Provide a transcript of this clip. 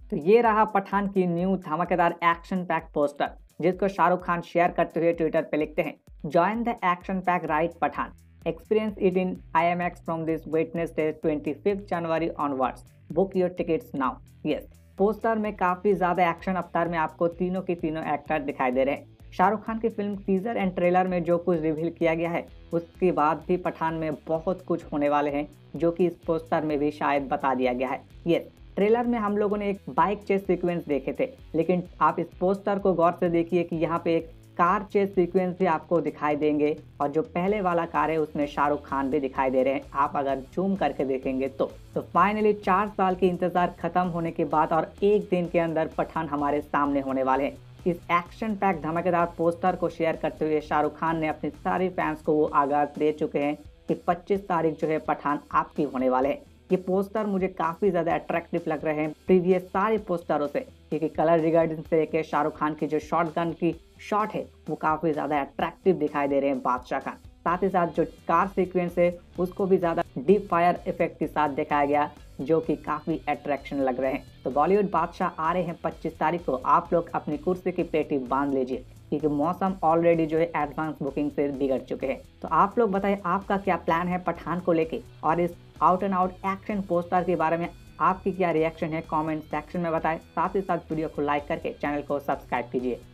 तो ये रहा पठान की न्यू धमाकेदार एक्शन पैक पोस्टर, जिसको शाहरुख खान शेयर करते हुए ट्विटर पे लिखते हैं, join the action pack ride Pathaan, experience it in IMAX from this Wednesday 25 January onwards, book your tickets now. Yes, poster में काफी ज्यादा एक्शन अवतार में आपको तीनों के तीनों एक्टर दिखाई दे रहे हैं। शाहरुख खान की फिल्म टीजर एंड ट्रेलर में जो कुछ रिवील किया गया है, उसके बाद भी पठान में बहुत कुछ होने वाले हैं, जो कि इस पोस्टर में भी शायद बता दिया गया है। यस, ट्रेलर में हम लोगों ने एक बाइक चेस सीक्वेंस देखे थे, लेकिन आप इस पोस्टर को गौर से देखिए कि यहाँ पे एक कार चेस सीक्वेंस भी आपको दिखाई देंगे, और जो पहले वाला कार है उसमें शाहरुख खान भी दिखाई दे रहे हैं, आप अगर जूम करके देखेंगे तो फाइनली 4 साल की इंतजार खत्म होने के बाद और एक दिन के अंदर पठान हमारे सामने होने वाले हैं। इस एक्शन पैक धमाकेदार पोस्टर को शेयर करते हुए शाहरुख खान ने अपने सारे फैंस को वो आगाज दे चुके हैं कि 25 तारीख जो है पठान आपकी होने वाले हैं। ये पोस्टर मुझे काफ़ी ज़्यादा अट्रैक्टिव लग रहे हैं प्रीवियस सारे पोस्टरों से, क्योंकि कलर रिगार्डिंग से लेकर शाहरुख खान की जो शॉट गन की शॉट है वो काफ़ी ज़्यादा अट्रैक्टिव दिखाई दे रहे हैं बादशाह खान। साथ ही साथ जो कार सीक्वेंस है उसको भी ज़्यादा डीप फायर इफेक्ट के साथ दिखाया गया, जो कि काफ़ी अट्रैक्शन लग रहे हैं। तो बॉलीवुड बादशाह आ रहे हैं 25 तारीख को, आप लोग अपनी कुर्सी की पेटी बांध लीजिए, क्योंकि मौसम ऑलरेडी जो है एडवांस बुकिंग से बिगड़ चुके हैं। तो आप लोग बताइए आपका क्या प्लान है पठान को लेके, और इस out and out action poster के बारे में आपकी क्या रिएक्शन है, कमेंट सेक्शन में बताएं। साथ ही साथ वीडियो को लाइक करके चैनल को सब्सक्राइब कीजिए।